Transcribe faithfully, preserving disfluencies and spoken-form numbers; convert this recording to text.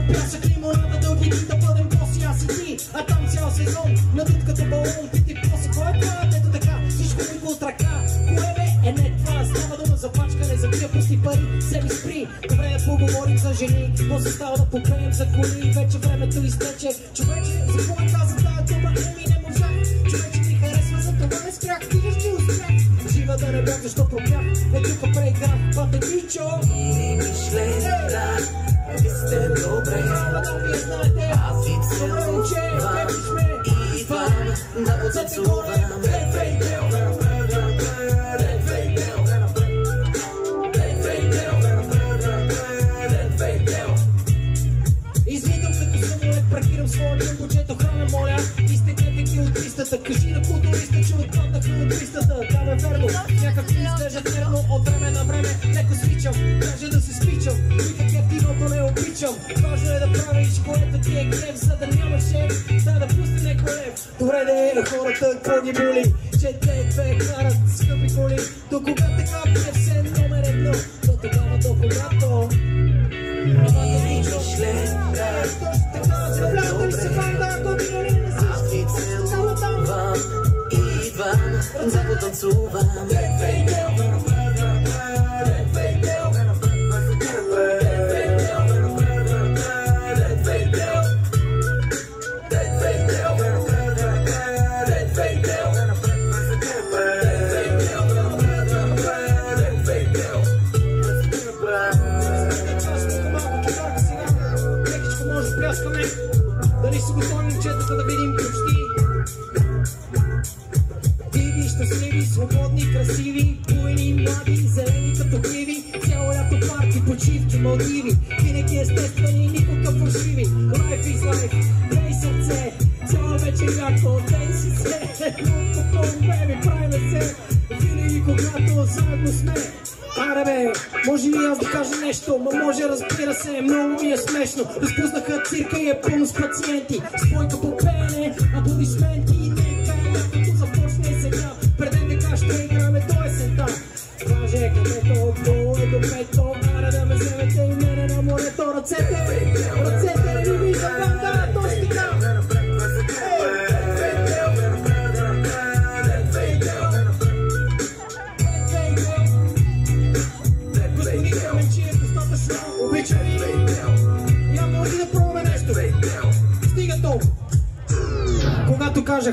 Пясък, лимонада, дълги дни да бъдем боси, аз и ти. А там цял сезон, надут като балон, пити поси. Кой е това? Ето така, всичко ми под ръка. Кое бе? Е не това, става дума за пачкане, за тия пусти пари, се ми спри. Добре да поговорим за жени, после става да попеем за коли. Вече времето изтече, човече, за кога каза тая дума, еми не можах. Човече ми харесва, за това не спрях, ти ще успях. Жива да не бях, защо пропях, е тука преиграх, пате бичо. И мишлета, ви сте добре, аз ви целувам, идвам да потанцувам. Излитам като самолет, паркирам своя джамбоджето, храна моля. Изтекнете ги от пистата, кажи на културиста, че отпаднахме от пистата. Да бе верно, някак ми изглежда нервно, от време на време леко свичам. Даже да се спичам, никак ефтиното не обичам. Важно е да правиш, което ти е гнев, за да нямаш шеф, да да пусне некой лев. Добре да е хората, какво ги боли, че те две карат скъпи коли. До кога така бе все номер едно, до тогава до когато. Аз ви целувам, идвам да потанцувам. Дали са готови момчетата да видим почти? Диви, щастливи, свободни, красиви, буйни, млади, зелени като гриви. Цяло лято парки, почивки, Малдиви. Винаги естествени, никога фалшиви. Life is life, дай сърце, цяла вечер яко, дей си се. По време правиме се, винаги когато заедно сме. Аре бе, може ли аз да кажа нещо? Ма може, разбира се, много ми е смешно. Разпуснаха цирка и е пълно с пациенти. Спойка по пеене, аплодисменти.